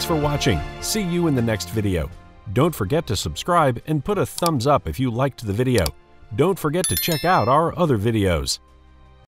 for watching. See you in the next video. Don't forget to subscribe and put a thumbs up if you liked the video. Don't forget to check out our other videos.